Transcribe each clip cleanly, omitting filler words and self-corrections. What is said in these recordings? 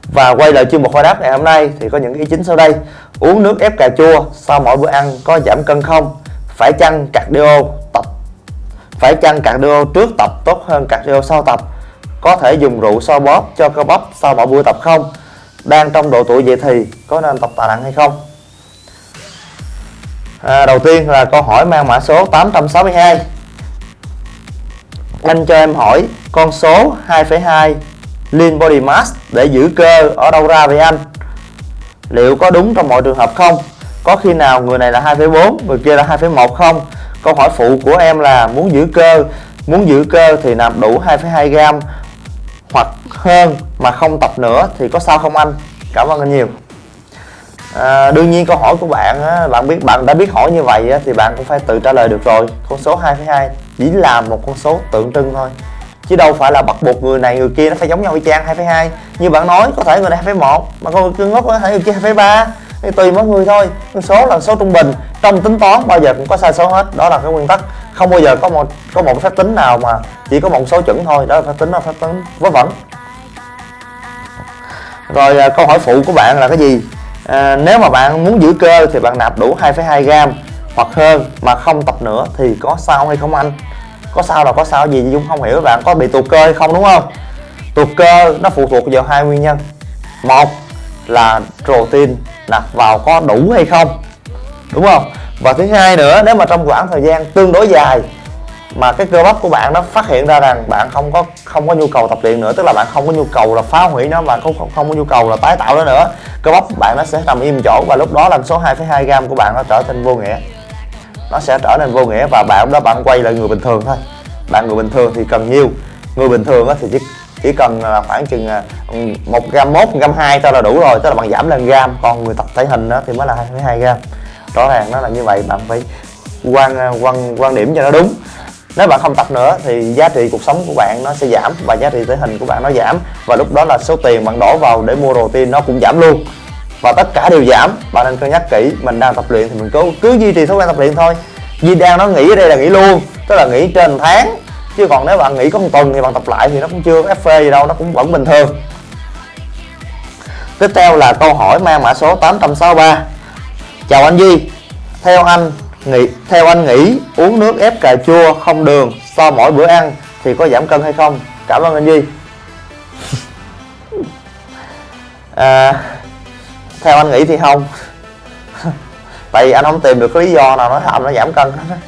Và quay lại chuyên mục hỏi đáp ngày hôm nay thì có những ý chính sau đây. Uống nước ép cà chua sau mỗi bữa ăn có giảm cân không? Phải chăng cardio trước tập tốt hơn cardio sau tập? Có thể dùng rượu xoa bóp cho cơ bắp sau mỗi buổi tập không? Đang trong độ tuổi dậy thì có nên tập tạ nặng hay không? Đầu tiên là câu hỏi mang mã số 862. Anh cho em hỏi con số 2,2 lean body mass để giữ cơ ở đâu ra vậy anh? Liệu có đúng trong mọi trường hợp không? Có khi nào người này là 2,4, người kia là 2,1 không? Câu hỏi phụ của em là muốn giữ cơ thì nạp đủ 2,2 gram hoặc hơn mà không tập nữa thì có sao không anh? Cảm ơn anh nhiều. Đương nhiên câu hỏi của bạn bạn đã biết hỏi như vậy thì bạn cũng phải tự trả lời được rồi. Con số 2,2 chỉ là một con số tượng trưng thôi, chứ đâu phải là bắt buộc người này người kia nó phải giống nhau y chang 2,2. Như bạn nói, có thể người này 2,1 mà con người ngốc có thể người kia 2,3, thì tùy mỗi người thôi. Con số là số trung bình, trong tính toán bao giờ cũng có sai số hết, đó là cái nguyên tắc. Không bao giờ có một phép tính nào mà chỉ có một số chuẩn thôi, đó là phép tính vớ vẩn. Rồi câu hỏi phụ của bạn là cái gì? Nếu mà bạn muốn giữ cơ thì bạn nạp đủ 2,2 gram hoặc hơn mà không tập nữa thì có sao hay không anh? Có sao là có sao gì? Dung không hiểu bạn có bị tụt cơ hay không, đúng không? Tụt cơ nó phụ thuộc vào hai nguyên nhân. Một là protein nạp vào có đủ hay không, đúng không? Và thứ hai nữa, nếu mà trong khoảng thời gian tương đối dài mà cái cơ bắp của bạn nó phát hiện ra rằng bạn không có nhu cầu tập luyện nữa, tức là bạn không có nhu cầu là phá hủy nó, bạn không có nhu cầu là tái tạo nó nữa, cơ bắp của bạn nó sẽ nằm im chỗ, và lúc đó làm số 2,2 gram của bạn nó trở thành vô nghĩa. Nó sẽ trở nên vô nghĩa và bạn quay lại người bình thường thôi. Bạn người bình thường thì cần nhiêu? Người bình thường thì chỉ cần là khoảng chừng 1 gram 1, 1 gram 2 thôi là đủ rồi, tức là bạn giảm lên gram. Còn người tập thể hình thì mới là 2,2 gram. Rõ ràng nó là như vậy, bạn phải quan điểm cho nó đúng. Nếu bạn không tập nữa thì giá trị cuộc sống của bạn nó sẽ giảm và giá trị thể hình của bạn nó giảm, và lúc đó là số tiền bạn đổ vào để mua protein nó cũng giảm luôn, và tất cả đều giảm. Bạn nên cân nhắc kỹ. Mình đang tập luyện thì mình cứ duy trì thói quen tập luyện thôi. Vì đang nó nghỉ ở đây là nghỉ luôn, tức là nghỉ trên tháng, chứ còn nếu bạn nghỉ có 1 tuần thì bạn tập lại thì nó cũng chưa có FP gì đâu, nó cũng vẫn bình thường. Tiếp theo là câu hỏi mang mã số 863. Chào anh Duy, theo anh nghĩ uống nước ép cà chua không đường sau mỗi bữa ăn thì có giảm cân hay không? Cảm ơn anh Duy. Theo anh nghĩ thì không. Tại vì anh không tìm được cái lý do nào nói làm nó giảm cân hết.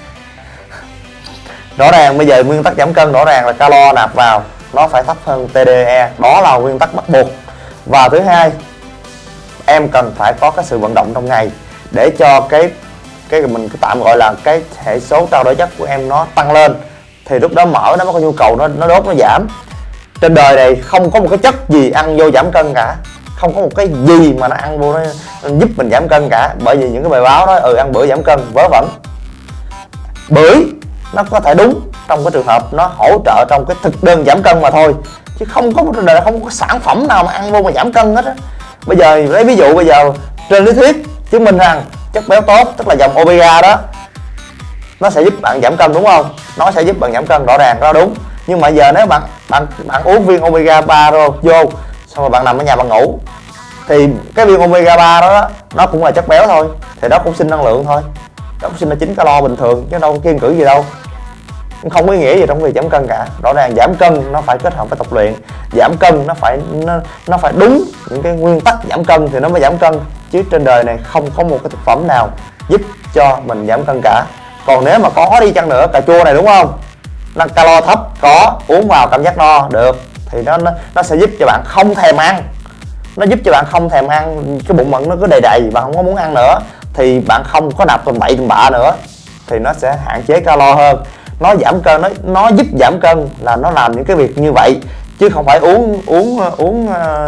Rõ ràng bây giờ nguyên tắc giảm cân rõ ràng là calo nạp vào nó phải thấp hơn TDE, đó là nguyên tắc bắt buộc. Và thứ hai, em cần phải có cái sự vận động trong ngày để cho cái mình tạm gọi là cái hệ số trao đổi chất của em nó tăng lên, thì lúc đó mỡ nó mới có nhu cầu nó đốt, nó giảm. Trên đời này không có một cái chất gì ăn vô giảm cân cả, không có một cái gì mà nó ăn vô nó giúp mình giảm cân cả. Bởi vì những cái bài báo đó ăn bữa giảm cân vớ vẩn. Bưởi nó có thể đúng trong cái trường hợp nó hỗ trợ trong cái thực đơn giảm cân mà thôi, chứ không có trên đời không có sản phẩm nào mà ăn vô mà giảm cân hết á. Bây giờ lấy ví dụ, bây giờ trên lý thuyết chứng minh rằng chất béo tốt, tức là dòng omega đó, nó sẽ giúp bạn giảm cân, đúng không? Nó sẽ giúp bạn giảm cân, rõ ràng đó đúng. Nhưng mà giờ nếu bạn uống viên omega 3 vô xong rồi bạn nằm ở nhà bạn ngủ, thì cái viên omega 3 đó nó cũng là chất béo thôi, thì đó cũng sinh năng lượng thôi, đó cũng sinh ra 9 calo bình thường chứ đâu có kiêng cữ gì đâu, không có ý nghĩa gì trong việc giảm cân cả. Rõ ràng giảm cân nó phải kết hợp với tập luyện, giảm cân nó phải đúng những cái nguyên tắc giảm cân thì nó mới giảm cân, chứ trên đời này không có một cái thực phẩm nào giúp cho mình giảm cân cả. Còn nếu mà có đi chăng nữa, cà chua này đúng không, nó calo thấp, có uống vào cảm giác no được, thì nó sẽ giúp cho bạn không thèm ăn, nó giúp cho bạn không thèm ăn, cái bụng bạn nó cứ đầy đầy, bạn không có muốn ăn nữa, thì bạn không có nạp tầm bậy tầm bạ nữa, thì nó sẽ hạn chế calo hơn. Nó giảm cân, nó giúp giảm cân là nó làm những cái việc như vậy, chứ không phải uống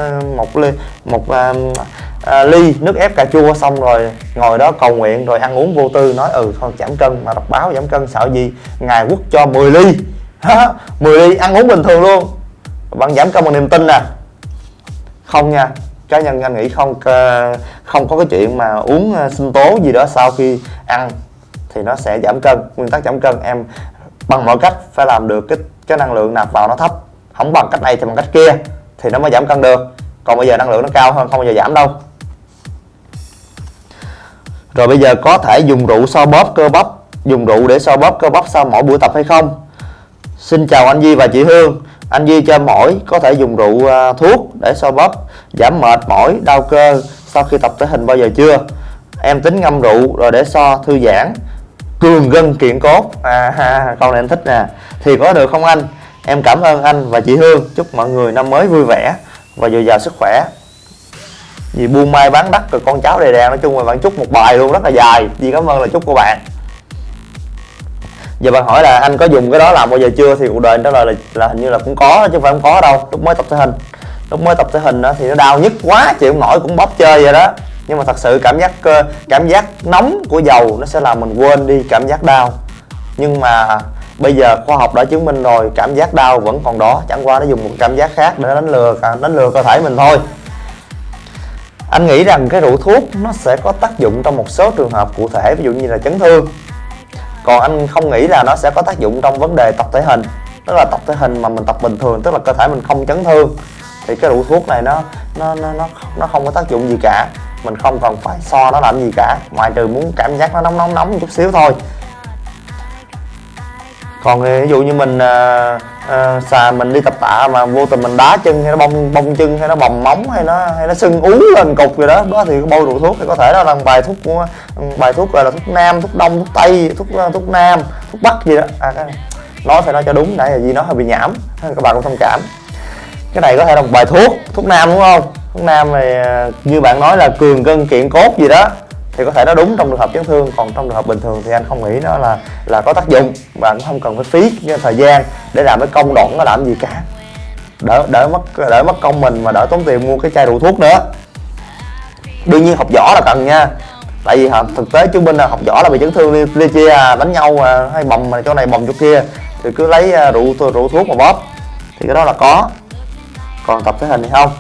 một ly nước ép cà chua xong rồi ngồi đó cầu nguyện rồi ăn uống vô tư nói thôi giảm cân, mà đọc báo giảm cân sợ gì, Ngài Quốc cho 10 ly 10 ly ăn uống bình thường luôn, bạn giảm cân bằng niềm tin nè. Không nha, cá nhân anh nghĩ không có cái chuyện mà uống sinh tố gì đó sau khi ăn thì nó sẽ giảm cân. Nguyên tắc giảm cân em bằng mọi cách phải làm được cái năng lượng nạp vào nó thấp, không bằng cách này thì bằng cách kia thì nó mới giảm cân được. Còn bây giờ năng lượng nó cao hơn, không bao giờ giảm đâu. Rồi bây giờ có thể dùng rượu xoa bóp cơ bắp, dùng rượu để xoa bóp cơ bắp sau mỗi buổi tập hay không? Xin chào anh Duy và chị Hương. Anh Duy cho em hỏi có thể dùng rượu thuốc để xoa bóp giảm mệt mỏi, đau cơ sau khi tập thể hình bao giờ chưa? Em tính ngâm rượu rồi để xoa thư giãn, cường gân kiện cốt. Câu này em thích nè. Thì có được không anh? Em cảm ơn anh và chị Hương. Chúc mọi người năm mới vui vẻ và dồi dào sức khỏe. Vì buôn may bán đắt rồi con cháu đầy đàn. Nói chung là bạn chúc một bài luôn rất là dài. Vì cảm ơn là chúc của bạn. Giờ bạn hỏi là anh có dùng cái đó làm bao giờ chưa, thì cuộc đời trả lời là hình như là cũng có, chứ không phải không có đâu. Lúc mới tập thể hình, đó thì nó đau nhức quá chịu không nổi, cũng bóp chơi vậy đó. Nhưng mà thật sự cảm giác nóng của dầu nó sẽ làm mình quên đi cảm giác đau. Nhưng mà bây giờ khoa học đã chứng minh rồi, cảm giác đau vẫn còn đó, chẳng qua nó dùng một cảm giác khác để đánh lừa cơ thể mình thôi. Anh nghĩ rằng cái rượu thuốc nó sẽ có tác dụng trong một số trường hợp cụ thể, ví dụ như là chấn thương. Còn anh không nghĩ là nó sẽ có tác dụng trong vấn đề tập thể hình. Tức là tập thể hình mà mình tập bình thường, tức là cơ thể mình không chấn thương, thì cái rượu thuốc này nó không có tác dụng gì cả. Mình không cần phải so nó làm gì cả, ngoài trừ muốn cảm giác nó nóng một chút xíu thôi. Còn ví dụ như mình mình đi tập tạ mà vô tình mình đá chân, hay nó bong chân, hay nó bầm móng, hay nó sưng ú lên cục rồi đó thì cái bôi rượu thuốc thì có thể đó là bài thuốc gọi là thuốc nam, thuốc đông, thuốc tây, thuốc nam, thuốc bắc gì đó. Cái này nói phải nói cho đúng, nãy là gì nó hơi bị nhảm, các bạn cũng thông cảm. Cái này có thể là một bài thuốc nam đúng không? Thuốc nam này như bạn nói là cường gân kiện cốt gì đó thì có thể nó đúng trong trường hợp chấn thương. Còn trong trường hợp bình thường thì anh không nghĩ nó là có tác dụng. Bạn không cần phải phí thời gian để làm cái công đoạn nó làm gì cả, đỡ mất công mình mà đỡ tốn tiền mua cái chai rượu thuốc nữa. Đương nhiên học võ là cần nha, tại vì thực tế chứng minh là học võ là bị chấn thương lia chia, đánh nhau hay bầm mà chỗ này bầm chỗ kia thì cứ lấy rượu thuốc mà bóp, thì cái đó là có. Còn tập thể hình thì không.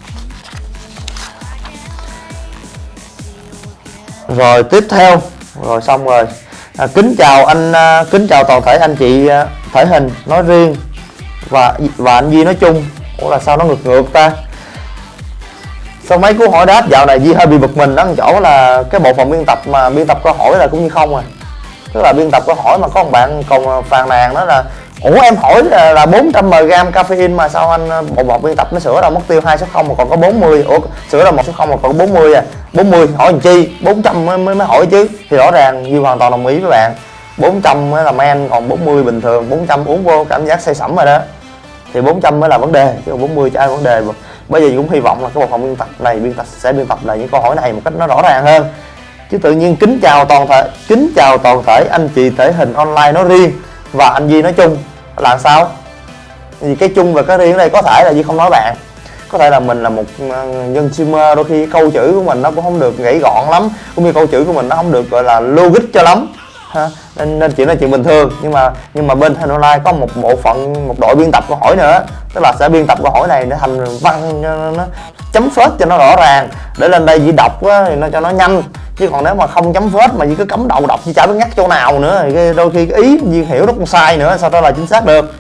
Rồi tiếp theo, rồi xong rồi. Kính chào toàn thể anh chị thể hình nói riêng và anh Duy nói chung. Ủa là sao nó ngược ta? Sau mấy cú hỏi đáp dạo này Duy hơi bị bực mình đó, chỗ là cái bộ phận biên tập câu hỏi là cũng như không à. Tức là biên tập câu hỏi mà có một bạn còn phàn nàn đó là ủa em hỏi là 400mg caffeine mà sao anh bộ phận biên tập nó sửa ra mất tiêu 2 số 0 mà còn có 40. Ủa sửa ra 1 số 0 mà còn có 40 à? 40 hỏi làm chi? 400 mới hỏi chứ. Thì rõ ràng Duy hoàn toàn đồng ý với bạn. 400 mới là men, còn 40 bình thường. 400 uống vô cảm giác say sẩm rồi đó. Thì 400 mới là vấn đề, chứ 40 chả vấn đề. Bây giờ cũng hy vọng là cái bộ phận biên tập này sẽ biên tập lại những câu hỏi này một cách nó rõ ràng hơn. Chứ tự nhiên kính chào toàn thể anh chị thể hình online nói riêng và anh Duy nói chung là sao? Vì cái chung và cái riêng ở đây có thể là Duy không nói bạn, có thể là mình là một nhân streamer, đôi khi câu chữ của mình nó cũng không được gãy gọn lắm, cũng như câu chữ của mình nó không được gọi là logic cho lắm ha. Nên chuyện là chuyện bình thường. Nhưng mà bên Thành Online có một đội biên tập câu hỏi nữa, tức là sẽ biên tập câu hỏi này để thành văn, nó chấm phết cho nó rõ ràng, để lên đây chỉ đọc á, thì nó cho nó nhanh. Chứ còn nếu mà không chấm phết mà chỉ cứ cắm đầu đọc chứ chả biết nhắc chỗ nào nữa thì đôi khi cái ý Duy hiểu nó cũng sai nữa, sao trả lời chính xác được.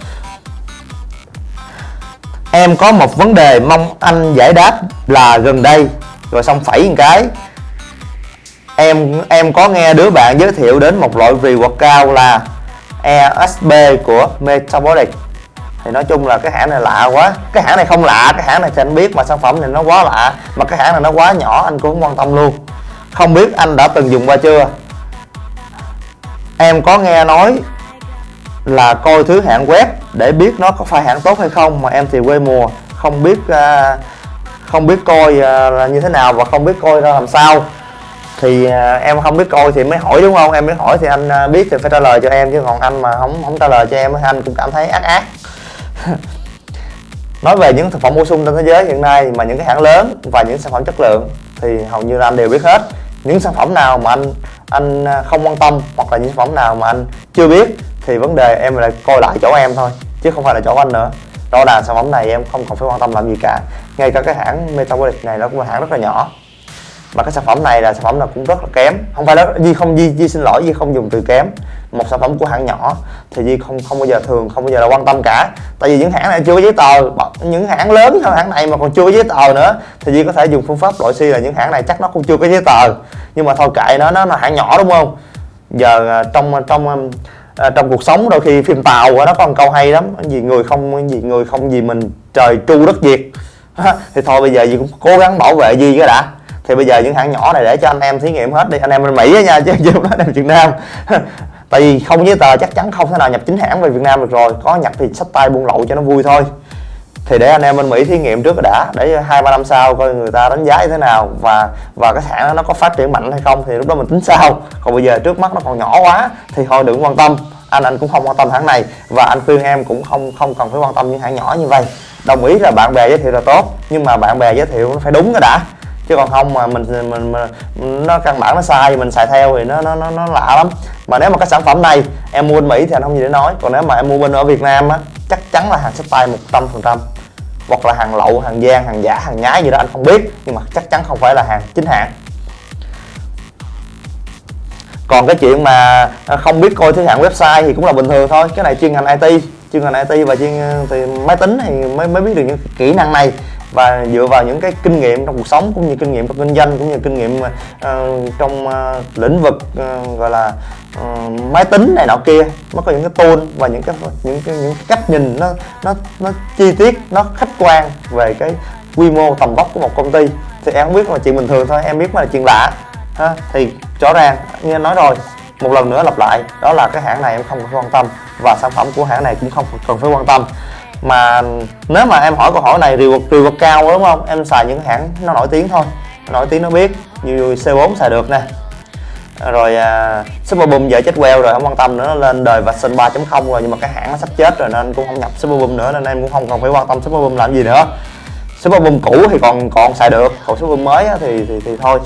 Em có một vấn đề mong anh giải đáp là gần đây, rồi xong phẩy một cái. Em có nghe đứa bạn giới thiệu đến một loại pre-workout là ESB của Metabolic. Thì nói chung là cái hãng này lạ quá. Cái hãng này không lạ, cái hãng này thì anh biết, mà sản phẩm này nó quá lạ, mà cái hãng này nó quá nhỏ anh cũng không quan tâm luôn. Không biết anh đã từng dùng qua chưa? Em có nghe nói là coi thứ hãng web để biết nó có phải hãng tốt hay không, mà em thì quê mùa, không biết coi là như thế nào và không biết coi ra làm sao. Thì em không biết coi thì mới hỏi đúng không? Em mới hỏi thì anh biết thì phải trả lời cho em, chứ còn anh mà không trả lời cho em anh cũng cảm thấy ác. Nói về những thực phẩm bổ sung trên thế giới hiện nay mà những cái hãng lớn và những sản phẩm chất lượng thì hầu như là anh đều biết hết. Những sản phẩm nào mà anh không quan tâm, hoặc là những sản phẩm nào mà anh chưa biết thì vấn đề em lại coi lại chỗ em thôi, chứ không phải là chỗ anh nữa. Rõ ràng sản phẩm này em không cần phải quan tâm làm gì cả. Ngay cả cái hãng Metabolic này nó cũng là hãng rất là nhỏ, mà cái sản phẩm này là sản phẩm nào cũng rất là kém. Không phải đó, Duy xin lỗi, Duy không dùng từ kém, một sản phẩm của hãng nhỏ thì Duy không bao giờ không bao giờ là quan tâm cả. Tại vì những hãng này chưa có giấy tờ, những hãng lớn hơn hãng này mà còn chưa có giấy tờ nữa thì Duy có thể dùng phương pháp loại suy là những hãng này chắc nó cũng chưa có giấy tờ, nhưng mà thôi kệ nó là hãng nhỏ đúng không. Giờ trong cuộc sống đôi khi phim Tàu nó có một câu hay lắm, gì người không gì mình trời tru đất diệt thì thôi bây giờ Duy cũng cố gắng bảo vệ Duy cái đã. Thì bây giờ những hãng nhỏ này để cho anh em thí nghiệm hết đi, anh em bên Mỹ đó nha, chứ không nói em Việt Nam tại vì không giấy tờ chắc chắn không thể nào nhập chính hãng về Việt Nam được rồi, có nhập thì xách tay buôn lậu cho nó vui thôi. Thì để anh em bên Mỹ thí nghiệm trước đã, để 2-3 năm sau coi người ta đánh giá như thế nào và cái hãng nó có phát triển mạnh hay không thì lúc đó mình tính sau. Còn bây giờ trước mắt nó còn nhỏ quá thì thôi đừng quan tâm. Anh cũng không quan tâm hãng này và anh khuyên em cũng không cần phải quan tâm những hãng nhỏ như vậy. Đồng ý là bạn bè giới thiệu là tốt, nhưng mà bạn bè giới thiệu nó phải đúng cái đã, chứ còn không mà mình nó căn bản nó sai mình xài theo thì nó lạ lắm. Mà nếu mà cái sản phẩm này em mua bên Mỹ thì anh không gì để nói, còn nếu mà em mua bên ở Việt Nam á chắc chắn là hàng xách tay 100%, hoặc là hàng lậu, hàng gian, hàng giả, hàng nhái gì đó anh không biết, nhưng mà chắc chắn không phải là hàng chính hãng. Còn cái chuyện mà không biết coi thứ hạng website thì cũng là bình thường thôi, cái này chuyên ngành IT và thì máy tính thì mới biết được những kỹ năng này, và dựa vào những cái kinh nghiệm trong cuộc sống cũng như kinh nghiệm trong kinh doanh cũng như kinh nghiệm trong lĩnh vực gọi là máy tính này nọ kia mới có những cái tool và những cái cách nhìn nó chi tiết, nó khách quan về cái quy mô tầm vóc của một công ty. Thì em không biết là chuyện bình thường thôi, em biết mà là chuyện lạ ha. Thì rõ ràng như anh nói rồi, một lần nữa lặp lại, đó là cái hãng này em không quan tâm và sản phẩm của hãng này cũng không cần phải quan tâm. Mà nếu mà em hỏi câu hỏi này reward cao đúng không, em xài những hãng nó nổi tiếng thôi, nổi tiếng nó biết, như C4 xài được nè, rồi Superboom giờ chết queo rồi không quan tâm nữa, nó lên đời version 3.0 rồi, nhưng mà cái hãng nó sắp chết rồi nên anh cũng không nhập Superboom nữa, nên em cũng không cần phải quan tâm Superboom làm gì nữa. Superboom cũ thì còn xài được, còn Superboom mới thì thôi.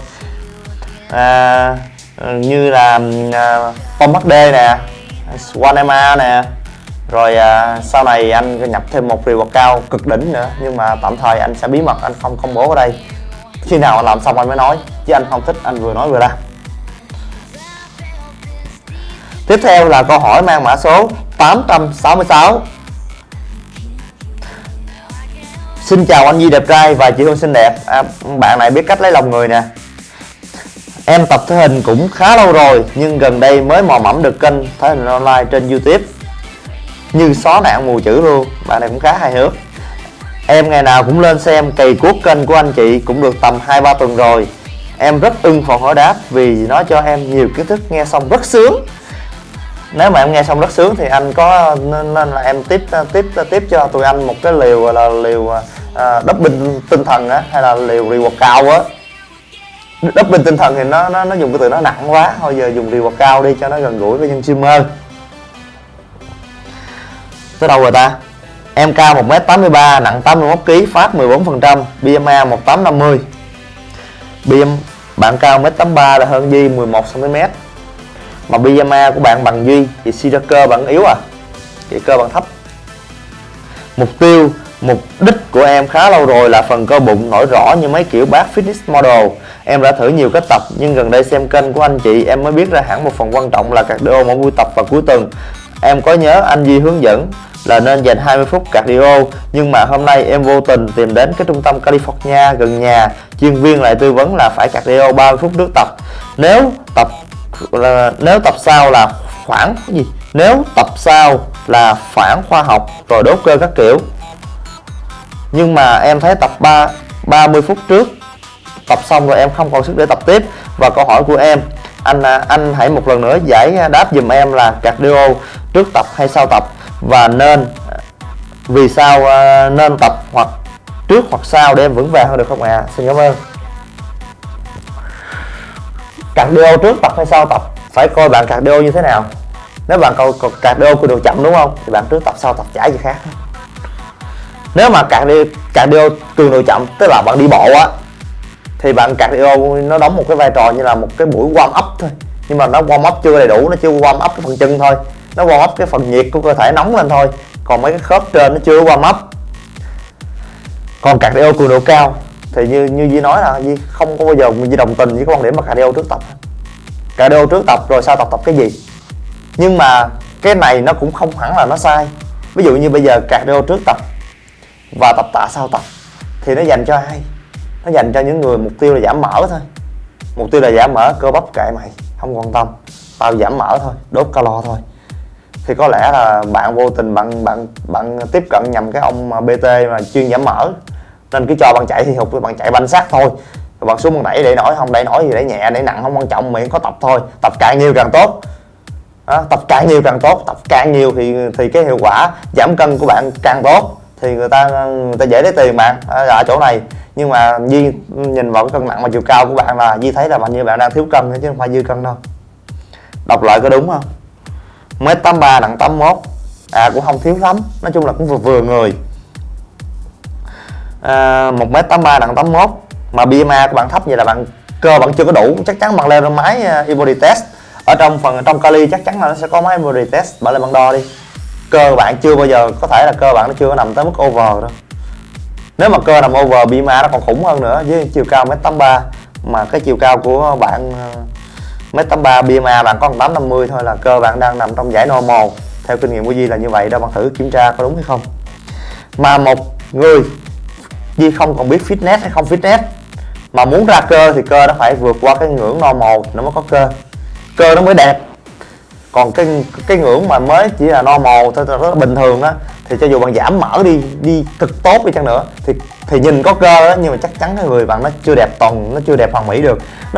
Như là Pommac D nè, Swanema nè, rồi sau này anh nhập thêm một reward cao cực đỉnh nữa, nhưng mà tạm thời anh sẽ bí mật, anh không công bố ở đây, khi nào anh làm xong anh mới nói, chứ anh không thích anh vừa nói vừa làm. Tiếp theo là câu hỏi mang mã số 866. Xin chào anh Duy đẹp trai và chị Hương xinh đẹp. Bạn này biết cách lấy lòng người nè. Em tập thể hình cũng khá lâu rồi, nhưng gần đây mới mò mẫm được kênh thể hình online trên YouTube, như xóa nạn mù chữ luôn. Bạn này cũng khá hài hước. Em ngày nào cũng lên xem cày cuốc kênh của anh chị cũng được tầm 2-3 tuần rồi. Em rất ưng phần hỏi đáp vì nó cho em nhiều kiến thức, nghe xong rất sướng. Nếu mà em nghe xong rất sướng thì anh có nên là em tiếp cho tụi anh một cái liều gọi là liều double tinh thần á, hay là liều reward cao á. Double tinh thần thì nó dùng cái từ nó nặng quá, thôi giờ dùng reward cao đi cho nó gần gũi với dân streamer. Tới đâu rồi ta? Em cao 1m83, nặng 81kg, phát 14%, BMI 1850. Bạn cao 1m83 là hơn Duy 11cm. Mà BMI của bạn bằng Duy thì suy ra cơ bạn yếu à, thì cơ bạn thấp. Mục đích của em khá lâu rồi là phần cơ bụng nổi rõ như mấy kiểu bác fitness model. Em đã thử nhiều cách tập, nhưng gần đây xem kênh của anh chị em mới biết ra hẳn một phần quan trọng là cardio mỗi buổi tập vào cuối tuần. Em có nhớ anh Duy hướng dẫn là nên dành 20 phút cardio, nhưng mà hôm nay em vô tình tìm đến cái trung tâm California gần nhà, chuyên viên lại tư vấn là phải cardio 30 phút trước tập. Nếu tập sau là phản khoa học rồi đốt cơ các kiểu. Nhưng mà em thấy tập 30 phút trước tập xong rồi em không còn sức để tập tiếp. Và câu hỏi của em, anh hãy một lần nữa giải đáp giùm em là cardio trước tập hay sau tập, và vì sao nên tập hoặc trước hoặc sau để em vững vàng hơn được không ạ? Xin cảm ơn. Cardio trước tập hay sau tập phải coi bạn cardio như thế nào. Nếu bạn cardio cường độ chậm đúng không, thì bạn trước tập sau tập chả gì khác. Nếu mà cardio cường độ chậm tức là bạn đi bộ á, thì bạn cardio nó đóng một cái vai trò như là một cái buổi warm up thôi, nhưng mà nó warm up chưa đầy đủ, nó chưa warm up cái phần chân thôi, nó warm up cái phần nhiệt của cơ thể nóng lên thôi, còn mấy cái khớp trên nó chưa warm up. Còn cardio cường độ cao thì như Duy nói là Duy không có bao giờ Duy đồng tình với cái quan điểm mà cardio trước tập. Cardio trước tập rồi sau tập cái gì? Nhưng mà cái này nó cũng không hẳn là nó sai. Ví dụ như bây giờ cardio trước tập và tập tạ sau tập thì nó dành cho ai? Nó dành cho những người mục tiêu là giảm mỡ thôi. Mục tiêu là giảm mỡ, cơ bắp kệ mày, không quan tâm, tao giảm mỡ thôi, đốt calo thôi. Thì có lẽ là bạn vô tình bạn tiếp cận nhầm cái ông mà PT mà chuyên giảm mỡ, nên cứ cho bạn chạy thì hụt, bạn chạy banh sát thôi, rồi bạn xuống bạn đẩy để nổi, không đẩy nổi gì để nhẹ để nặng không quan trọng, miễn có tập thôi, tập càng nhiều càng tốt. Đó, tập càng nhiều càng tốt, tập càng nhiều thì cái hiệu quả giảm cân của bạn càng tốt, thì người ta dễ lấy tiền bạn ở chỗ này. Nhưng mà Duy nhìn vào cái cân nặng và chiều cao của bạn là Duy thấy là như bạn đang thiếu cân chứ không phải dư cân đâu. Đọc lại có đúng không? 1m83 nặng 81, cũng không thiếu lắm, nói chung là cũng vừa vừa người. 1m83 nặng 81 mà BMI của bạn thấp, vậy là bạn cơ bạn chưa có đủ. Chắc chắn bạn lên máy body test, ở trong kali chắc chắn là nó sẽ có máy body test, bạn lên bạn đo đi. Cơ bạn chưa bao giờ, có thể là cơ bạn nó chưa có nằm tới mức over đâu. Nếu mà cơ nằm over, BMI nó còn khủng hơn nữa. Với chiều cao 1m83 mà cái chiều cao của bạn 1m83, BMI bạn có 850 thôi là cơ bạn đang nằm trong giải normal. Theo kinh nghiệm của Duy là như vậy đó, bạn thử kiểm tra có đúng hay không. Mà một người Duy không còn biết fitness hay không fitness, mà muốn ra cơ thì cơ nó phải vượt qua cái ngưỡng normal nó mới có cơ nó mới đẹp. Còn cái ngưỡng mà mới chỉ là normal thôi, rất bình thường đó, thì cho dù bạn giảm mỡ đi cực tốt đi chăng nữa thì nhìn có cơ đó, nhưng mà chắc chắn cái người bạn nó chưa đẹp toàn, nó chưa đẹp hoàn mỹ được.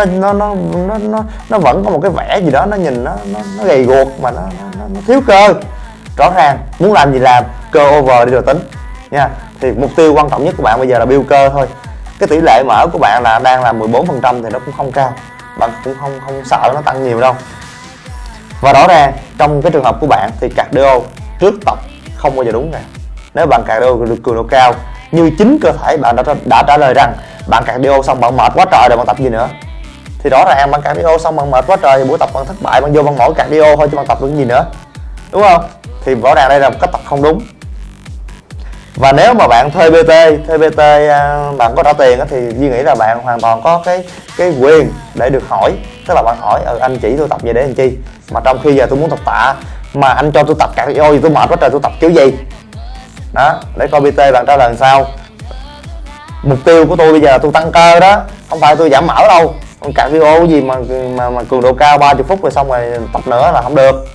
Nó vẫn có một cái vẻ gì đó, nó nhìn nó gầy guộc mà nó thiếu cơ. Rõ ràng muốn làm gì làm, cơ over đi rồi tính nha. Thì mục tiêu quan trọng nhất của bạn bây giờ là build cơ thôi. Cái tỷ lệ mỡ của bạn là đang là 14% thì nó cũng không cao, bạn cũng không sợ nó tăng nhiều đâu. Và rõ ràng trong cái trường hợp của bạn thì cardio trước tập không bao giờ đúng cả. Nếu bạn cardio được cường độ cao như chính cơ thể bạn đã trả lời rằng bạn cardio xong bạn mệt quá trời rồi bạn tập gì nữa, thì rõ ràng bạn cardio xong bạn mệt quá trời thì buổi tập bạn thất bại, bạn vô bạn mỏi cardio thôi chứ bạn tập được gì nữa, đúng không? Thì rõ ràng đây là một cách tập không đúng. Và nếu mà bạn thuê PT bạn có trả tiền thì Duy nghĩ là bạn hoàn toàn có cái quyền để được hỏi. Tức là bạn hỏi anh chỉ tôi tập về để làm chi, mà trong khi giờ tôi muốn tập tạ mà anh cho tôi tập cardio thì tôi mệt quá trời, tôi tập kiểu gì đó, để coi PT bạn trả lời làm sao. Mục tiêu của tôi bây giờ là tôi tăng cơ đó, không phải tôi giảm mỡ đâu. Còn cardio gì mà cường độ cao 30 phút rồi xong rồi tập nữa là không được.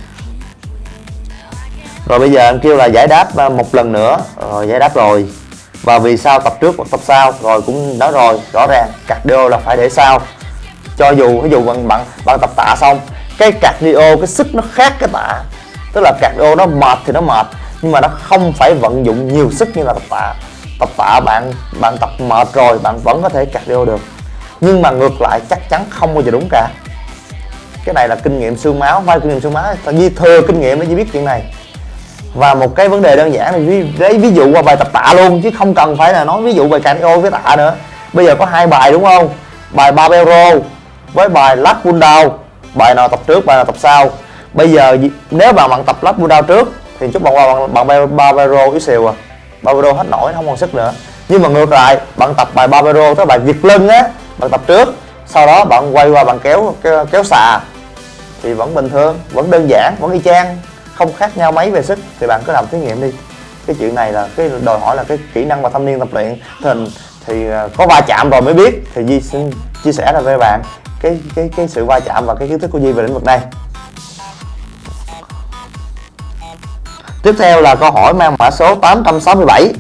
Rồi bây giờ anh kêu là giải đáp một lần nữa, rồi giải đáp rồi. Và vì sao tập trước hoặc tập sau rồi cũng nói rồi, rõ ràng cardio là phải để sau. Cho dù ví dụ bạn tập tạ xong, cái cardio cái sức nó khác cái tạ. Tức là cardio nó mệt thì nó mệt, nhưng mà nó không phải vận dụng nhiều sức như là tập tạ. Tập tạ bạn tập mệt rồi bạn vẫn có thể cardio được, nhưng mà ngược lại chắc chắn không bao giờ đúng cả. Cái này là kinh nghiệm xương máu, không phải kinh nghiệm xương máu, tại vì thừa kinh nghiệm để chỉ biết chuyện này. Và một cái vấn đề đơn giản thì lấy ví dụ qua bài tập tạ luôn, chứ không cần phải là nói ví dụ bài cardio với tạ nữa. Bây giờ có hai bài đúng không? Bài barbell row với bài lat pull down, bài nào tập trước bài nào tập sau. Bây giờ nếu mà bạn tập lat pull down trước thì chút bạn barbell row yếu xìu à, barbell row hết nổi, không còn sức nữa. Nhưng mà ngược lại bạn tập bài barbell row, tức bài giật lưng á, bạn tập trước, sau đó bạn quay qua bạn kéo xà thì vẫn bình thường, vẫn đơn giản, vẫn y chang, không khác nhau mấy về sức. Thì bạn cứ làm thí nghiệm đi. Cái chuyện này là cái đòi hỏi là cái kỹ năng và thâm niên tập luyện, thì có va chạm rồi mới biết. Thì Duy xin chia sẻ ra với bạn cái sự va chạm và cái kiến thức của Duy về lĩnh vực này. Tiếp theo là câu hỏi mang mã số 867.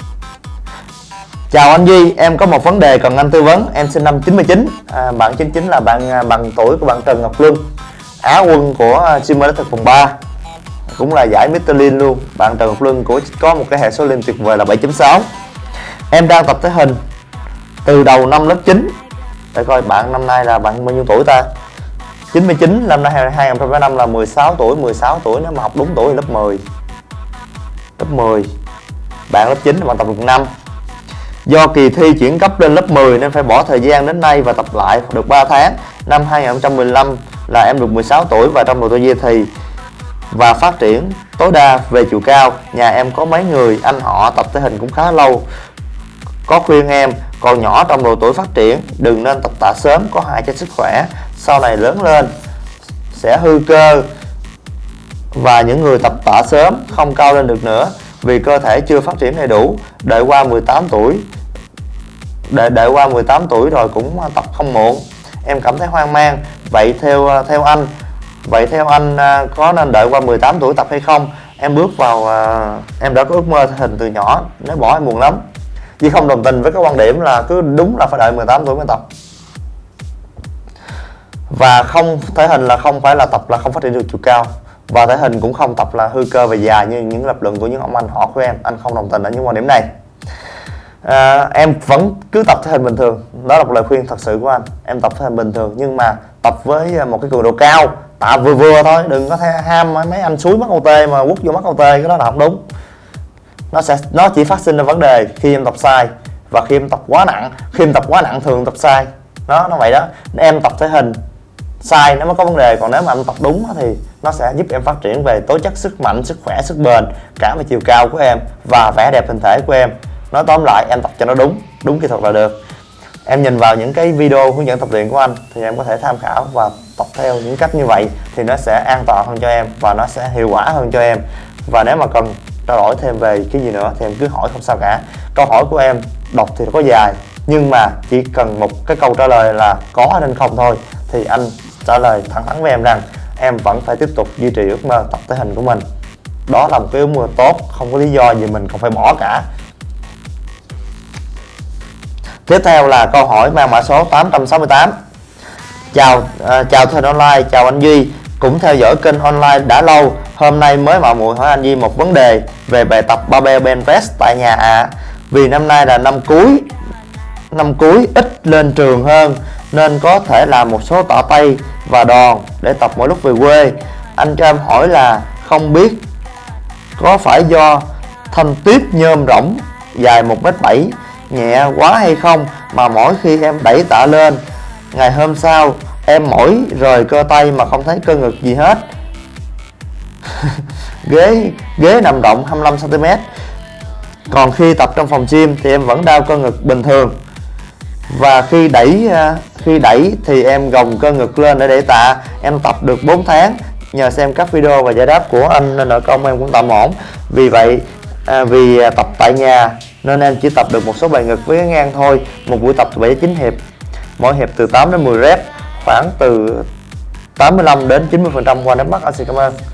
Chào anh Duy, em có một vấn đề cần anh tư vấn. Em sinh năm 99, bạn 99 là bạn bằng tuổi của bạn Trần Ngọc Luân, Á quân của Simulator thực vòng 3, cũng là giải Michelin luôn. Bạn Trần Ngọc Luân có một cái hệ số lên tuyệt vời là 7.6. Em đang tập thể hình từ đầu năm lớp 9. Để coi bạn năm nay là bạn bao nhiêu tuổi ta? 99, năm nay 2005 là 16 tuổi. 16 tuổi nếu mà học đúng tuổi thì lớp 10. Lớp 10. Bạn lớp 9 bạn tập được 5. Do kỳ thi chuyển cấp lên lớp 10 nên phải bỏ thời gian đến nay và tập lại được 3 tháng. Năm 2015 là em được 16 tuổi và trong độ tuổi dậy thì và phát triển tối đa về chiều cao. Nhà em có mấy người anh họ tập thể hình cũng khá lâu, có khuyên em còn nhỏ trong độ tuổi phát triển đừng nên tập tạ sớm, có hại cho sức khỏe, sau này lớn lên sẽ hư cơ. Và những người tập tạ sớm không cao lên được nữa vì cơ thể chưa phát triển đầy đủ. Đợi qua 18 tuổi rồi cũng tập không muộn. Em cảm thấy hoang mang. Vậy theo anh có nên đợi qua 18 tuổi tập hay không? Em em đã có ước mơ thể hình từ nhỏ, nếu bỏ em buồn lắm. Vì không đồng tình với cái quan điểm là cứ đúng là phải đợi 18 tuổi mới tập. Và không thể hình là không phải là tập là không phát triển được chiều cao, và thể hình cũng không tập là hư cơ và già như những lập luận của những ông anh họ của em. Anh không đồng tình ở những quan điểm này. Em vẫn cứ tập thể hình bình thường. Đó là một lời khuyên thật sự của anh. Em tập thể hình bình thường nhưng mà tập với một cái cường độ cao, tạ vừa vừa thôi. Đừng có ham mấy anh suối mắc OT mà quất vô mắc OT, cái đó là không đúng. Nó chỉ phát sinh ra vấn đề khi em tập sai và khi em tập quá nặng. Khi em tập quá nặng thường tập sai. Nó vậy đó. Em tập thể hình sai nó mới có vấn đề, còn nếu mà em tập đúng thì nó sẽ giúp em phát triển về tố chất, sức mạnh, sức khỏe, sức bền, cả về chiều cao của em và vẻ đẹp hình thể của em. Nói tóm lại, em tập cho nó đúng kỹ thuật là được. Em nhìn vào những cái video hướng dẫn tập luyện của anh thì em có thể tham khảo và tập theo những cách như vậy thì nó sẽ an toàn hơn cho em và nó sẽ hiệu quả hơn cho em. Và nếu mà cần trao đổi thêm về cái gì nữa thì em cứ hỏi, không sao cả. Câu hỏi của em đọc thì có dài nhưng mà chỉ cần một cái câu trả lời là có nên không thôi thì anh trả lời thẳng thắn với em rằng em vẫn phải tiếp tục duy trì ước mơ tập thể hình của mình. Đó là một cái ước mơ tốt, không có lý do gì mình còn phải bỏ cả. Tiếp theo là câu hỏi mang mã số 868. Chào thể hình online, chào anh Duy, cũng theo dõi kênh online đã lâu. Hôm nay mới mạo muội hỏi anh Duy một vấn đề về bài tập barbell bench press tại nhà ạ. Vì năm nay là năm cuối ít lên trường hơn nên có thể làm một số tạ tay và đòn để tập mỗi lúc về quê. Anh cho em hỏi là không biết có phải do thanh tiếp nhôm rỗng dài 1m7 nhẹ quá hay không mà mỗi khi em đẩy tạ lên, ngày hôm sau em mỏi rời cơ tay mà không thấy cơ ngực gì hết. ghế nằm rộng 25cm. Còn khi tập trong phòng gym thì em vẫn đau cơ ngực bình thường. Và khi đẩy thì em gồng cơ ngực lên để đẩy tạ. Em tập được 4 tháng. Nhờ xem các video và giải đáp của anh nên ở công em cũng tạm ổn. Vì vậy vì tập tại nhà nên em chỉ tập được một số bài ngực với cái ngang thôi. Một buổi tập từ 7 đến 9 hiệp, mỗi hiệp từ 8 đến 10 rep, khoảng từ 85 đến 90% qua nắm bắt. Anh xin cảm ơn.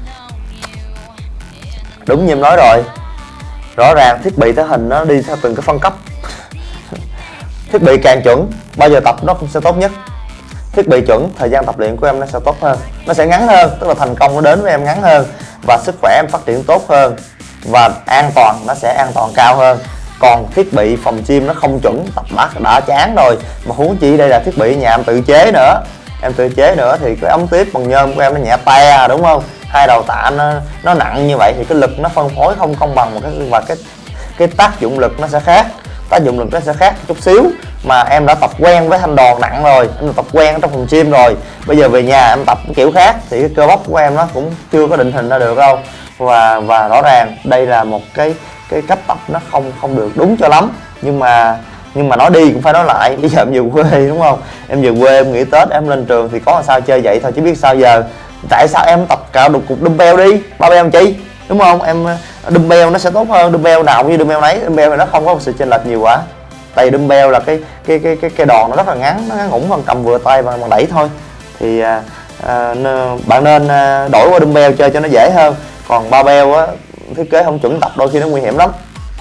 Đúng như em nói rồi, rõ ràng thiết bị thể hình nó đi theo từng cái phân cấp. Thiết bị càng chuẩn bao giờ tập nó cũng sẽ tốt nhất. Thiết bị chuẩn, thời gian tập luyện của em nó sẽ tốt hơn, nó sẽ ngắn hơn, tức là thành công nó đến với em ngắn hơn và sức khỏe em phát triển tốt hơn và an toàn, nó sẽ an toàn cao hơn. Còn thiết bị phòng gym nó không chuẩn, tập đã chán rồi, mà huống chi đây là thiết bị nhà em tự chế nữa. Em tự chế nữa thì cái ống tiếp bằng nhôm của em nó nhẹ te, đúng không? Hai đầu tạ nó nặng như vậy thì cái lực nó phân phối không công bằng, và cái tác dụng lực nó sẽ khác. Tác dụng lực nó sẽ khác chút xíu. Mà em đã tập quen với thanh đòn nặng rồi, em đã tập quen ở trong phòng gym rồi, bây giờ về nhà em tập kiểu khác thì cái cơ bắp của em nó cũng chưa có định hình ra được đâu. Và rõ ràng đây là một cái cách tập nó không được đúng cho lắm. Nhưng mà nói đi cũng phải nói lại, bây giờ em về quê đúng không? Em về quê em nghỉ Tết em lên trường thì có làm sao chơi vậy thôi, chứ biết sao giờ. Tại sao em tập cả một cục dumbbell đi, barbell chi, đúng không? Em dumbbell nó sẽ tốt hơn, dumbbell nào cũng như dumbbell nấy. Dumbbell này nó không có một sự chênh lệch nhiều quá. Tại vì dumbbell là cái đòn nó rất là ngắn, nó ngắn ngủn hơn cầm vừa tay và bằng đẩy thôi. Thì bạn nên đổi qua dumbbell chơi cho nó dễ hơn. Còn barbell á, thiết kế không chuẩn tập đôi khi nó nguy hiểm lắm.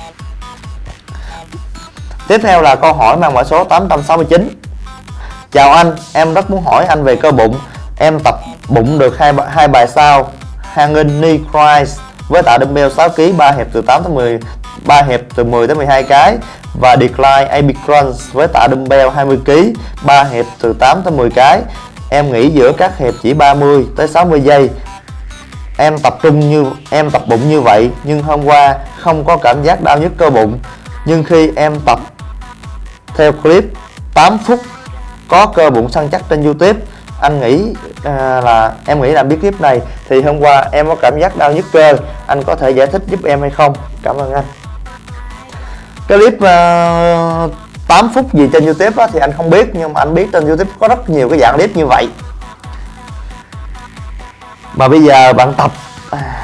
Tiếp theo là câu hỏi mang mã số 869. Chào anh, em rất muốn hỏi anh về cơ bụng. Em tập bụng được hai bài sau: hanging knee rise với tạ dumbbell 6 kg, 3 hiệp từ 8 tới 10, 3 hiệp từ 10 tới 12 cái, và decline AB crunch với tạ dumbbell 20 kg, 3 hiệp từ 8 tới 10 cái. Em nghỉ giữa các hiệp chỉ 30 tới 60 giây. Em tập bụng như vậy nhưng hôm qua không có cảm giác đau nhức cơ bụng. Nhưng khi em tập theo clip 8 phút có cơ bụng săn chắc trên YouTube, em nghĩ là biết clip này thì hôm qua em có cảm giác đau nhức cơ. Anh có thể giải thích giúp em hay không? Cảm ơn anh. Cái clip 8 phút gì trên YouTube đó thì anh không biết, nhưng mà anh biết trên YouTube có rất nhiều cái dạng clip như vậy. Mà bây giờ bạn tập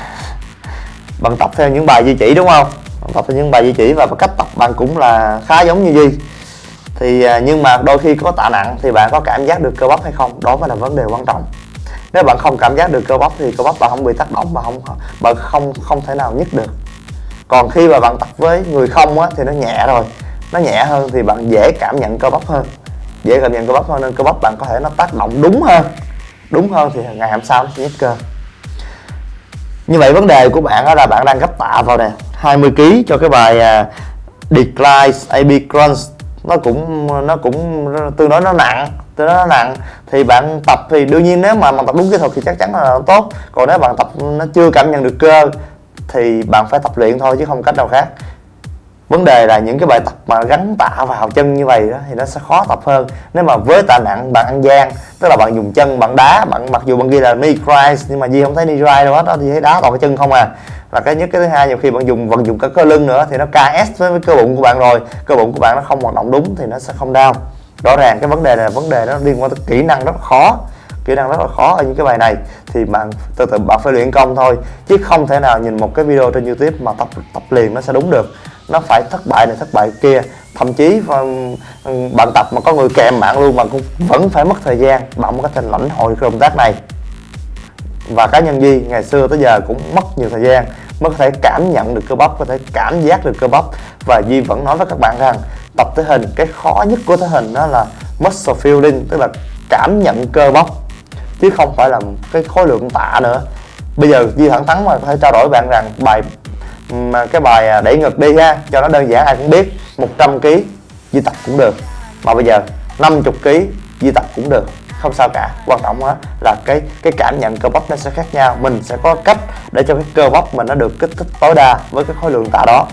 bạn tập theo những bài Di chỉ đúng không, bạn tập theo những bài Di chỉ và cách tập bạn cũng là khá giống như Di. Thì nhưng mà đôi khi có tạ nặng thì bạn có cảm giác được cơ bắp hay không, đó mới là vấn đề quan trọng. Nếu bạn không cảm giác được cơ bắp thì cơ bắp bạn không bị tác động, bạn không thể nào nhấc được. Còn khi mà bạn tập với người không á thì nó nhẹ rồi, nó nhẹ hơn thì bạn dễ cảm nhận cơ bắp hơn, nên cơ bắp bạn có thể nó tác động đúng hơn thì ngày hôm sau nó sẽ nhấc cơ. Như vậy vấn đề của bạn đó là bạn đang gấp tạ vào nè, 20 kg cho cái bài decline AB crunch, nó cũng tương đối nó nặng, thì bạn tập thì đương nhiên nếu mà bạn tập đúng kỹ thuật thì chắc chắn là tốt. Còn nếu bạn tập nó chưa cảm nhận được cơ thì bạn phải tập luyện thôi chứ không cách nào khác. Vấn đề là những cái bài tập mà gắn tạ vào chân như vậy đó thì nó sẽ khó tập hơn. Nếu mà với tạ nặng bạn ăn gian, tức là bạn dùng chân bạn đá, bạn mặc dù bạn ghi là knee rise nhưng mà Di không thấy knee rise đâu hết đó, thì thấy đá toàn cái chân không à. Là cái nhất. Cái thứ hai, nhiều khi bạn vận dụng cả cơ lưng nữa thì nó KS với cơ bụng của bạn rồi, cơ bụng của bạn nó không hoạt động đúng thì nó sẽ không đau. Rõ ràng cái vấn đề này là vấn đề nó liên quan tới kỹ năng rất là khó ở những cái bài này, thì bạn từ từ bạn phải luyện công thôi, chứ không thể nào nhìn một cái video trên YouTube mà tập liền nó sẽ đúng được. Nó phải thất bại này thất bại kia, thậm chí bạn tập mà có người kèm bạn luôn, bạn cũng vẫn phải mất thời gian bạn mới có thể lãnh hội cái động tác này. Và cá nhân Di ngày xưa tới giờ cũng mất nhiều thời gian mới có thể cảm nhận được cơ bắp, có thể cảm giác được cơ bắp. Và Di vẫn nói với các bạn rằng tập thể hình, cái khó nhất của thể hình đó là muscle feeling, tức là cảm nhận cơ bắp, chứ không phải là cái khối lượng tạ nữa. Bây giờ Di thẳng thắn mà có thể trao đổi với bạn rằng cái bài đẩy ngực đi ha, cho nó đơn giản ai cũng biết, 100 kg Di tập cũng được, mà bây giờ 50 kg Di tập cũng được, không sao cả. Quan trọng đó là cái cảm nhận cơ bắp nó sẽ khác nhau, mình sẽ có cách để cho cái cơ bắp mình nó được kích thích tối đa với cái khối lượng tạ đó.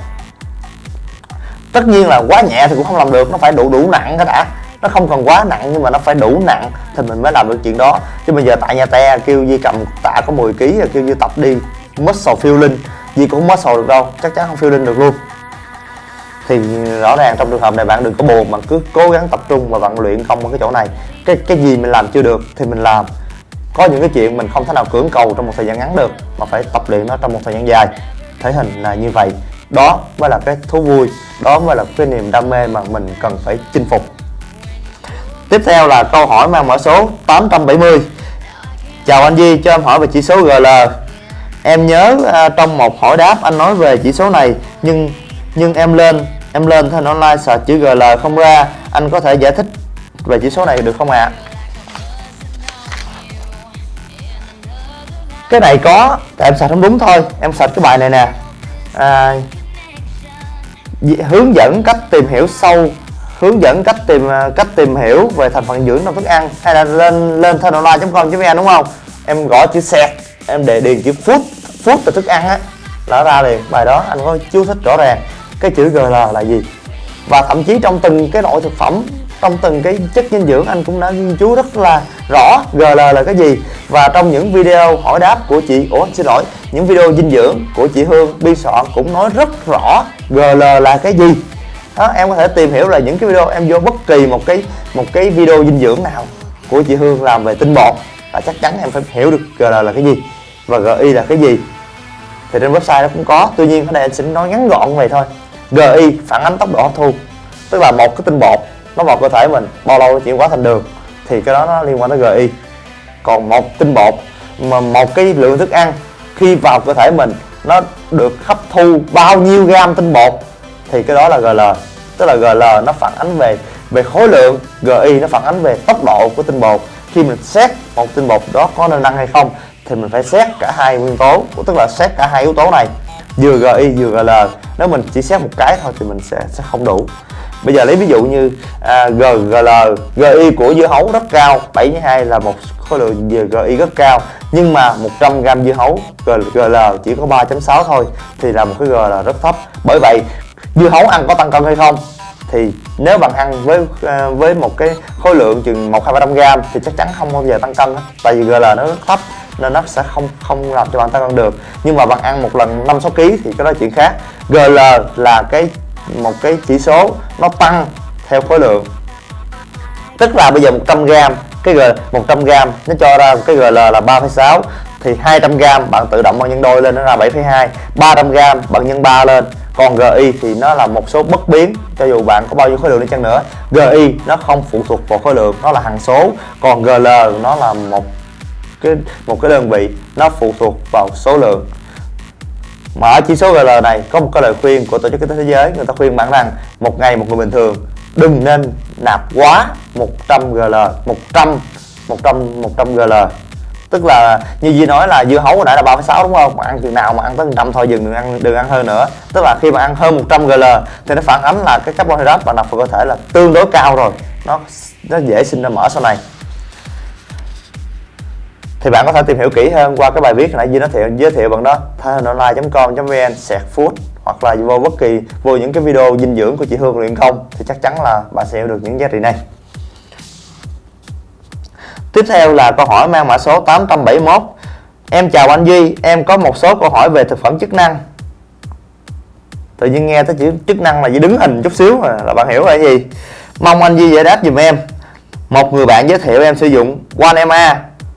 Tất nhiên là quá nhẹ thì cũng không làm được, nó phải đủ nặng cái đã, nó không cần quá nặng nhưng mà nó phải đủ nặng thì mình mới làm được chuyện đó. Chứ bây giờ tại nhà te kêu Di cầm tạ có 10 kg rồi kêu Di tập đi muscle feeling, Di cũng không muscle được đâu, chắc chắn không feeling được luôn. Thì rõ ràng trong trường hợp này bạn đừng có buồn, bạn cứ cố gắng tập trung và bạn luyện công ở cái chỗ này. Cái gì mình làm chưa được thì mình làm. Có những cái chuyện mình không thể nào cưỡng cầu trong một thời gian ngắn được, mà phải tập luyện nó trong một thời gian dài. Thể hình là như vậy, đó mới là cái thú vui, đó mới là cái niềm đam mê mà mình cần phải chinh phục. Tiếp theo là câu hỏi mang mã số 870. Chào anh Di, cho em hỏi về chỉ số GL. Em nhớ trong một hỏi đáp anh nói về chỉ số này, nhưng em lên thanh online search chữ GL không ra. Anh có thể giải thích về chỉ số này được không ạ? Cái này có, tại em search không đúng thôi. Em search cái bài này nè, hướng dẫn cách tìm hiểu sâu, hướng dẫn cách tìm hiểu về thành phần dinh dưỡng trong thức ăn, hay là lên thanonline.com.vn đúng không? Em gõ chữ set, em để điền chữ food từ thức ăn á, là ra liền. Bài đó anh có chú thích rõ ràng cái chữ GL là gì, và thậm chí trong từng cái loại thực phẩm, trong từng cái chất dinh dưỡng anh cũng đã ghi chú rất là rõ GL là cái gì. Và trong những video hỏi đáp của những video dinh dưỡng của chị Hương biên soạn cũng nói rất rõ GL là cái gì. Đó, em có thể tìm hiểu là những cái video, em vô bất kỳ một cái video dinh dưỡng nào của chị Hương làm về tinh bột là chắc chắn em phải hiểu được GL là cái gì và GI là cái gì. Thì trên website nó cũng có, tuy nhiên ở đây anh sẽ nói ngắn gọn vậy thôi. GI phản ánh tốc độ hấp thu, tức là một cái tinh bột nó vào cơ thể mình bao lâu nó chuyển hóa thành đường, thì cái đó nó liên quan tới GI. Còn một tinh bột mà một cái lượng thức ăn khi vào cơ thể mình nó được hấp thu bao nhiêu gam tinh bột thì cái đó là GL. Tức là GL nó phản ánh về khối lượng, GI nó phản ánh về tốc độ của tinh bột. Khi mình xét một tinh bột đó có nên ăn hay không thì mình phải xét cả hai nguyên tố, tức là xét cả hai yếu tố này, vừa GI vừa GL. Nếu mình chỉ xét một cái thôi thì mình sẽ không đủ. Bây giờ lấy ví dụ như GI của dưa hấu rất cao, 72 là một khối lượng GI rất cao, nhưng mà 100g dưa hấu GL chỉ có 3.6 thôi thì là một cái GL rất thấp. Bởi vậy dưa hấu ăn có tăng cân hay không thì nếu bạn ăn với một cái khối lượng chừng 100-200g thì chắc chắn không bao giờ tăng cân hết, tại vì GL nó rất thấp nên nó sẽ không làm cho bạn tăng cân được. Nhưng mà bạn ăn một lần 5-6 kg thì cái đó chuyện khác. GL là một cái chỉ số nó tăng theo khối lượng, tức là bây giờ 100g, cái 100g nó cho ra cái GL là 3,6, thì 200g bạn tự động bạn nhân đôi lên nó ra 7,2, 300g bạn nhân 3 lên. Còn GI thì nó là một số bất biến, cho dù bạn có bao nhiêu khối lượng đi chăng nữa. GI nó không phụ thuộc vào khối lượng, nó là hằng số. Còn GL nó là một cái đơn vị, nó phụ thuộc vào số lượng. Mà ở chỉ số GL này có một cái lời khuyên của Tổ chức Kinh tế Thế giới, người ta khuyên bạn rằng một ngày một người bình thường đừng nên nạp quá 100 GL, 100 GL. Tức là như Duy nói là dưa hấu hồi nãy là 3,6 đúng không? Mà ăn chừng nào mà ăn tới 100 thôi, đừng ăn hơn nữa. Tức là khi mà ăn hơn 100 GL thì nó phản ánh là cái carbon hydrate bạn nạp vào cơ thể là tương đối cao rồi, nó dễ sinh ra mỡ sau này. Thì bạn có thể tìm hiểu kỹ hơn qua cái bài viết nãy Duy giới thiệu bạn đó, thahinoonline.com/food, hoặc là vô những cái video dinh dưỡng của chị Hương luyện không, thì chắc chắn là bạn sẽ hiểu được những giá trị này. Tiếp theo là câu hỏi mang mã số 871. Em chào anh Duy, em có một số câu hỏi về thực phẩm chức năng. Tự nhiên nghe tới chữ chức năng là Duy đứng hình chút xíu là bạn hiểu là gì. Mong anh Duy giải đáp giùm em. Một người bạn giới thiệu em sử dụng One-MA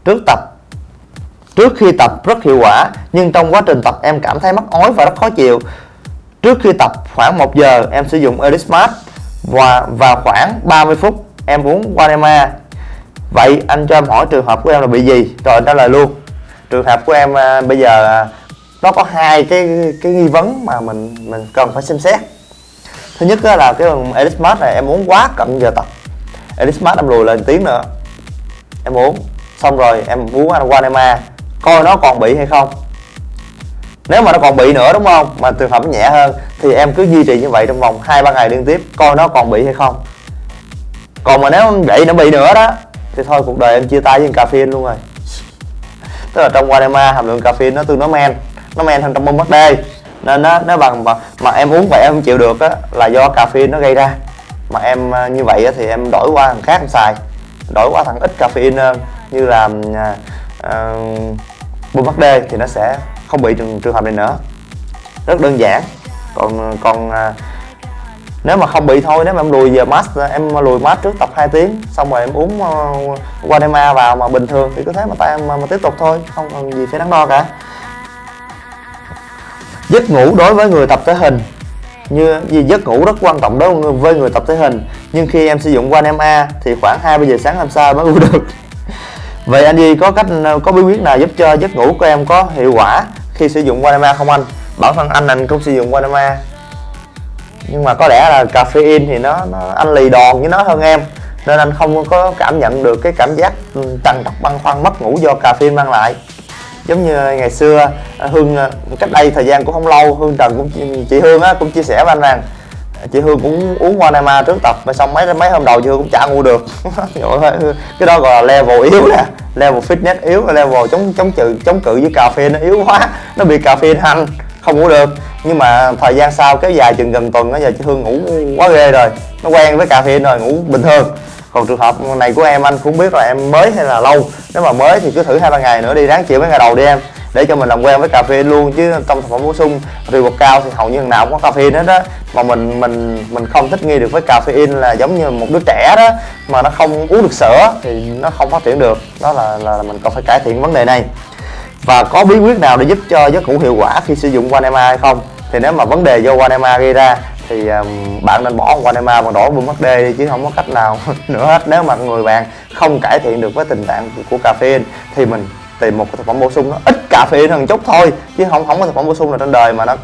trước khi tập rất hiệu quả, nhưng trong quá trình tập em cảm thấy mắc ói và rất khó chịu. Trước khi tập khoảng 1 giờ em sử dụng Erismart và vào khoảng 30 phút em uống One-MA. Vậy anh cho em hỏi trường hợp của em là bị gì? Rồi anh trả lời luôn. Trường hợp của em bây giờ nó có hai cái nghi vấn mà mình cần phải xem xét. Thứ nhất là cái Erismart này em uống quá cận giờ tập. Erismart em lùi lên tiếng nữa, em uống xong rồi em uống One-MA, coi nó còn bị hay không. Nếu mà nó còn bị nữa đúng không, mà trường hợp nhẹ hơn thì em cứ duy trì như vậy trong vòng 2-3 ngày liên tiếp, coi nó còn bị hay không. Còn mà nếu vậy nó bị nữa đó thì thôi cuộc đời em chia tay với caffeine luôn rồi. Tức là trong One-MA hàm lượng caffeine nó tương đối nó men hơn trong bông MD, nên nó bằng mà em uống vậy em không chịu được á, là do caffeine nó gây ra. Mà em như vậy á, thì em đổi qua thằng khác em xài, đổi qua thằng ít caffeine hơn như là bông MD thì nó sẽ không bị trường hợp này nữa. Rất đơn giản. Còn nếu mà không bị thôi, nếu mà em lùi giờ em lùi mát trước tập 2 tiếng xong rồi em uống One-MA vào mà bình thường thì cứ thế mà tiếp tục thôi, không cần gì phải đắn đo cả. Giấc ngủ đối với người tập thể hình, như giấc ngủ rất quan trọng đối với người tập thể hình, nhưng khi em sử dụng One-MA thì khoảng 2-3 giờ sáng hôm sau mới ngủ được. Vậy anh Duy có bí quyết nào giúp cho giấc ngủ của em có hiệu quả khi sử dụng One-MA không anh? Bản thân anh cũng sử dụng One-MA, nhưng mà có lẽ là caffeine thì nó anh lì đòn với nó hơn em, nên anh không có cảm nhận được cái cảm giác trằn trọc băn khoăn mất ngủ do caffeine mang lại. Giống như ngày xưa Hương, cách đây thời gian cũng không lâu, chị Hương cũng chia sẻ với anh rằng chị Hương cũng uống One-MA trước tập, và xong mấy hôm đầu chị Hương cũng chả ngủ được. Cái đó gọi là level yếu nè, level fitness yếu, level chống cự với caffeine nó yếu quá, nó bị caffeine hành không ngủ được. Nhưng mà thời gian sau kéo dài chừng gần tuần, giờ chị Hương ngủ quá ghê rồi, nó quen với caffeine rồi, ngủ bình thường. Còn trường hợp này của em anh cũng biết là em mới hay là lâu. Nếu mà mới thì cứ thử 2-3 ngày nữa đi, ráng chịu mấy ngày đầu đi em, để cho mình làm quen với caffeine luôn. Chứ trong thực phẩm bổ sung Reward cao thì hầu như thằng nào cũng có caffeine hết á, mà mình không thích nghi được với caffeine, là giống như một đứa trẻ đó mà nó không uống được sữa thì nó không phát triển được. Đó là mình cần phải cải thiện vấn đề này. Và có bí quyết nào để giúp cho giấc ngủ hiệu quả khi sử dụng One-MA hay không? Thì nếu mà vấn đề do One-MA gây ra thì bạn nên bỏ One-MA và đổi bơm HD đi, chứ không có cách nào nữa hết. Nếu mà người bạn không cải thiện được với tình trạng của caffeine thì mình tìm một cái thực phẩm bổ sung nó ít caffeine hơn chút thôi, chứ không có thực phẩm bổ sung nào trên đời mà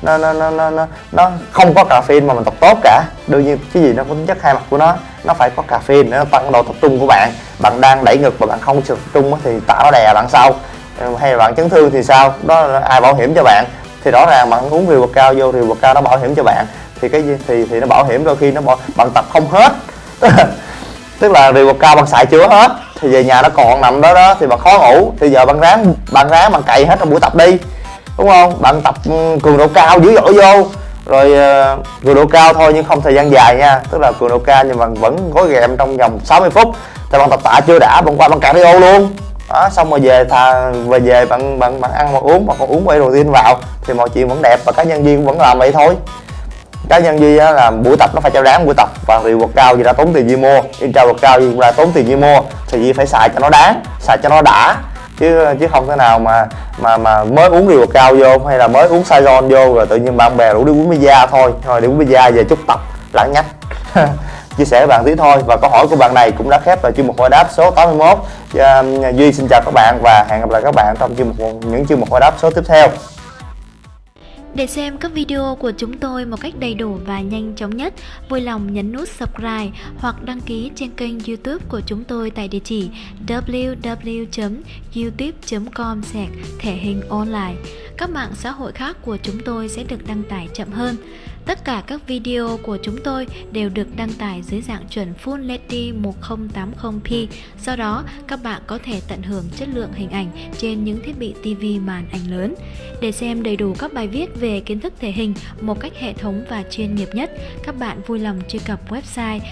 nó không có caffeine mà mình tập tốt cả. Đương nhiên cái gì nó có tính chất hai mặt của nó phải có caffeine để nó tăng độ tập trung của bạn. Bạn đang đẩy ngực mà bạn không tập trung thì tạ nó đè bạn sau, hay là bạn chấn thương thì sao? Đó là ai bảo hiểm cho bạn? Thì rõ ràng bạn uống Reward cao vô, Reward cao nó bảo hiểm cho bạn, thì cái gì thì nó bảo hiểm, đôi khi bạn tập không hết. Tức là Reward cao bạn xài chưa hết thì về nhà nó còn nằm đó thì bạn khó ngủ. Thì giờ bạn ráng cày hết trong buổi tập đi, đúng không? Bạn tập cường độ cao dữ dội vô, rồi cường độ cao thôi nhưng không thời gian dài nha. Tức là cường độ cao nhưng mà vẫn gói ghệm trong vòng 60 phút. Thì bạn tập tạ chưa đã, bạn qua bạn cardio luôn đó, xong rồi về bạn ăn mà uống, mà còn uống whey protein vào thì mọi chuyện vẫn đẹp, và cá nhân Duy cũng vẫn làm vậy thôi. Cá nhân Duy là buổi tập nó phải cho đáng buổi tập, và Reward cao Duy đã tốn tiền Duy mua, Intra cao Duy cũng đã tốn tiền Duy mua, thì Duy phải xài cho nó đáng, xài cho nó đã, chứ không thể nào mà mới uống rượu cao vô hay là mới uống Saigon vô rồi tự nhiên bạn bè rủ đi uống pizza thôi đi uống pizza về chúc tập lãng nhách. Chia sẻ với bạn tí thôi, và câu hỏi của bạn này cũng đã khép lại chuyên mục hỏi đáp số 81. Duy xin chào các bạn và hẹn gặp lại các bạn trong những chuyên mục hỏi đáp số tiếp theo. Để xem các video của chúng tôi một cách đầy đủ và nhanh chóng nhất, vui lòng nhấn nút subscribe hoặc đăng ký trên kênh YouTube của chúng tôi tại địa chỉ www.youtube.com/thể hình online. Các mạng xã hội khác của chúng tôi sẽ được đăng tải chậm hơn. Tất cả các video của chúng tôi đều được đăng tải dưới dạng chuẩn Full HD 1080p, do đó các bạn có thể tận hưởng chất lượng hình ảnh trên những thiết bị TV màn ảnh lớn. Để xem đầy đủ các bài viết về kiến thức thể hình một cách hệ thống và chuyên nghiệp nhất, các bạn vui lòng truy cập website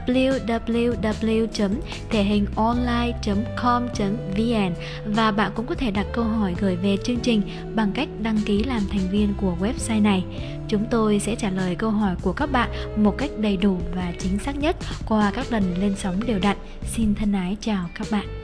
www.thehìngonline.com.vn và bạn cũng có thể đặt câu hỏi gửi về chương trình bằng cách đăng ký làm thành viên của website này. Chúng tôi sẽ trả lời câu hỏi của các bạn một cách đầy đủ và chính xác nhất qua các lần lên sóng đều đặn. Xin thân ái chào các bạn.